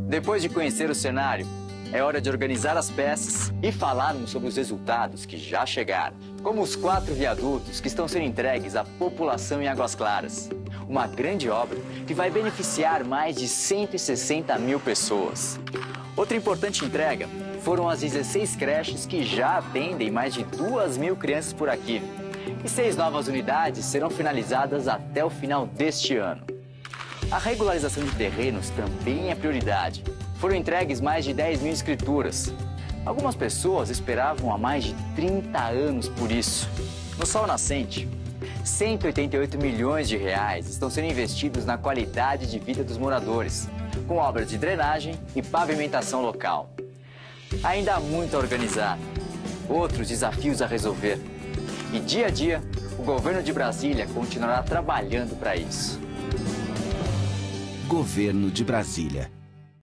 Depois de conhecer o cenário, é hora de organizar as peças e falarmos sobre os resultados que já chegaram, como os 4 viadutos que estão sendo entregues à população em Águas Claras. Uma grande obra que vai beneficiar mais de 160 mil pessoas. Outra importante entrega foram as 16 creches que já atendem mais de 2.000 crianças por aqui. E 6 novas unidades serão finalizadas até o final deste ano. A regularização de terrenos também é prioridade. Foram entregues mais de 10.000 escrituras. Algumas pessoas esperavam há mais de 30 anos por isso. No Sol Nascente, 188 milhões de reais estão sendo investidos na qualidade de vida dos moradores, com obras de drenagem e pavimentação local. Ainda há muito a organizar, outros desafios a resolver. E dia a dia, o governo de Brasília continuará trabalhando para isso. Governo de Brasília.